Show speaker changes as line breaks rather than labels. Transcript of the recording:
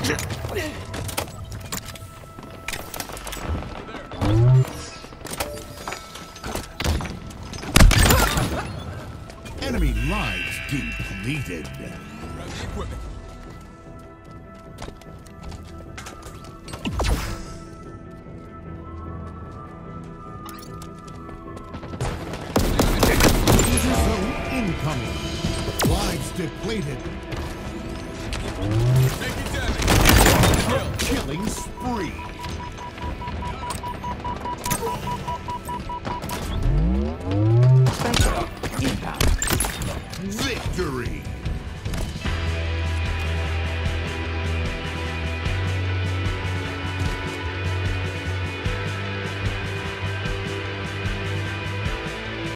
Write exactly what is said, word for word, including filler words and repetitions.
Enemy lives depleted.
Grab the equipment.
Danger zone incoming. Lives depleted.
Taking damage.
Killing spree.